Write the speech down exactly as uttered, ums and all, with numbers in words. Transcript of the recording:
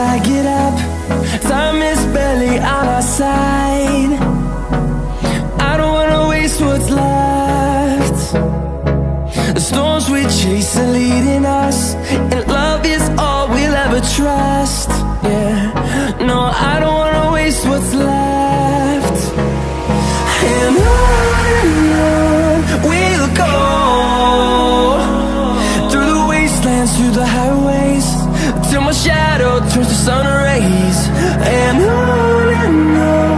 I get up, time is barely on our side. I don't wanna waste what's left. The storms we chase are leading us, and love is all we'll ever trust. Yeah, no, I don't wanna waste what's left. And on and on we'll go, through the wastelands, through the highways, till my shadow turns to sun rays. And on and on